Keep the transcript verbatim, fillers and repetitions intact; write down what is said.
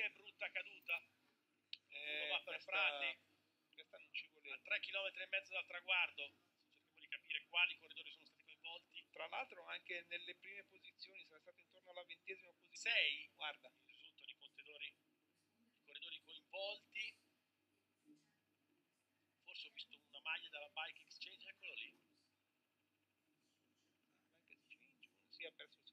che brutta caduta. Eh, Va per questa, Frati. questa non ci voleva. A tre chilometri e mezzo dal traguardo. Cerchiamo di capire quali corridori sono stati coinvolti. Tra l'altro anche nelle prime posizioni, sarà stato intorno alla ventesima posizione. sei, guarda, risultano i contatori, i corridori coinvolti. Forse ho visto una maglia dalla Bike Exchange, eccolo lì. si è perso il